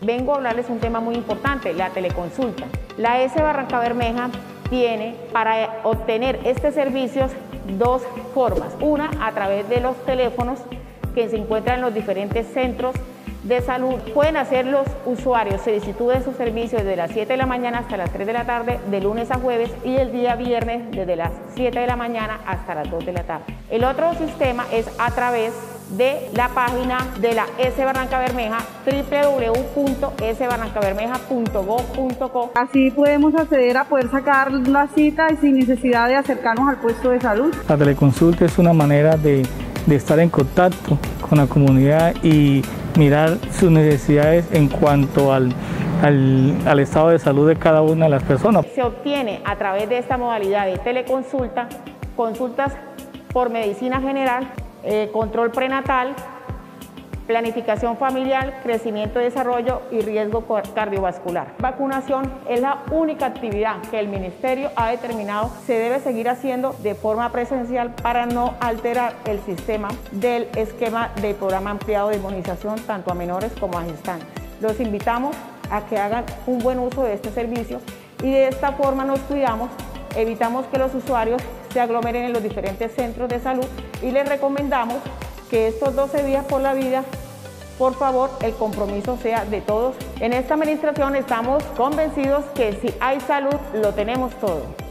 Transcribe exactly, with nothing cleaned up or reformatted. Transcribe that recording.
vengo a hablarles un tema muy importante, la teleconsulta. La E S Barranca Bermeja tiene para obtener estos servicios dos formas. Una, a través de los teléfonos que se encuentran en los diferentes centros de salud. Pueden hacer los usuarios solicitud de sus servicios desde las siete de la mañana hasta las tres de la tarde, de lunes a jueves, y el día viernes desde las siete de la mañana hasta las dos de la tarde. El otro sistema es a través de la página de la E S Barranca Bermeja, w w w punto e s barranca bermeja punto gov punto co. Así podemos acceder a poder sacar la cita y sin necesidad de acercarnos al puesto de salud. La teleconsulta es una manera de, de estar en contacto con la comunidad y mirar sus necesidades en cuanto al, al, al estado de salud de cada una de las personas. Se obtiene a través de esta modalidad de teleconsulta consultas por medicina general, eh, control prenatal, planificación familiar, crecimiento y desarrollo y riesgo cardiovascular. Vacunación es la única actividad que el Ministerio ha determinado se debe seguir haciendo de forma presencial para no alterar el sistema del esquema del programa ampliado de inmunización tanto a menores como a gestantes. Los invitamos a que hagan un buen uso de este servicio y de esta forma nos cuidamos, evitamos que los usuarios se aglomeren en los diferentes centros de salud y les recomendamos que estos doce días por la vida, por favor, el compromiso sea de todos. En esta administración estamos convencidos que si hay salud, lo tenemos todo.